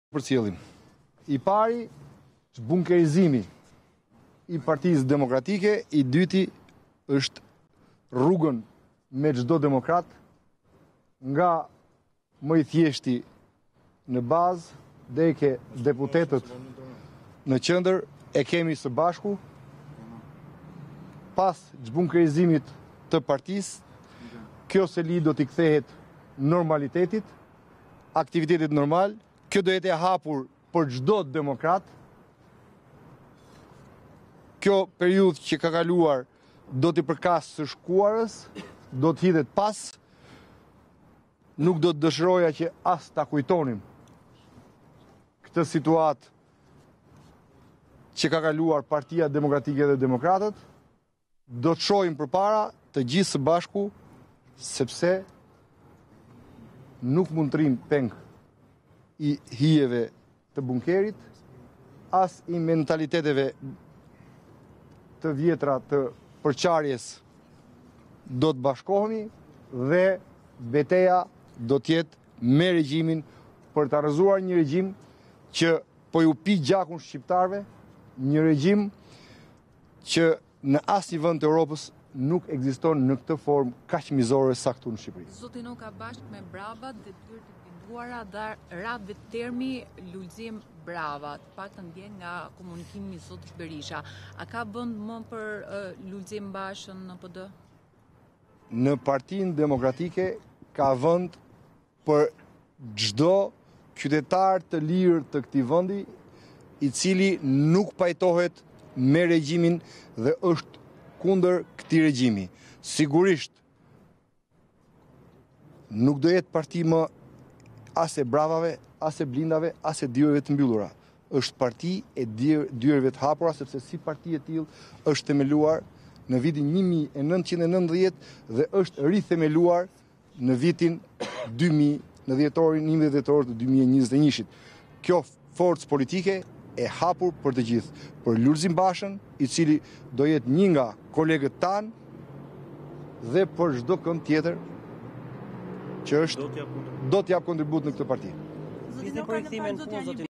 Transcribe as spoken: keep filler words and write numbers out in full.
Për cilin. I pari, bunkerizimi i Partisë Demokratike, i dyti është rrugën me çdo demokrat, nga më i thjeshti në bazë, dhe ke deputetët në qendër, e kemi së bashku, pas zbunkerizimit të partisë, kjo seli do t'i kthehet normalitetit, aktivitetit normal. Kjo do jetë e hapur për çdo demokrat. Kjo periudhë që ka kaluar do t'i përkasë së shkuarës, do t'hidhet pas. Nuk do të dëshiroja që as ta kujtonim këtë situatë që ka kaluar Partia Demokratike dhe Demokratët. Do të shohim përpara të gjithë së bashku, sepse nuk mund të rrim peng i hijeve të bunkerit, as i mentaliteteve të vjetra të përçarjes do të bashkohemi dhe betejë do të jetë me regjimin për të arrëzuar një regjim që po ju pi gjakun shqiptarëve, një regjim që në asnjë vend të Europës nuk ekziston në këtë formë kaq mizore sa këtu në Shqipëri. Zoti Noka bashkë me Brava detyrë të binduara dhe ra vetë termi Lulzim Brava, të paktën ndjen nga komunikimi i zotit Berisha. A ka vend më për uh, Lulzim Bashën në P D? Në Partinë Demokratike ka vend për çdo qytetar të lirë të këtij vendi, i cili nuk pajtohet me regjimin dhe është kundër këtij regjimi. Sigurisht nuk do jetë parti më as e Bravave, as e Blindave, as e dyerve të mbyllura. Është parti e dyerve të hapura, sepse si parti e tillë është themeluar në vitin një mijë e nëntëqind e nëntëdhjetë dhe është rithemeluar në vitin dy mijë, në dhjetorin njëmbëdhjetë dhjetor të dy mijë e njëzet e njëit. Kjo forcë politike e hapur për të gjithë, për Lulzim Bashën, i cili do jetë një nga kolegët tanë dhe për çdo kënd tjetër që është do të jap kontribut në këtë parti. Viceprojektimin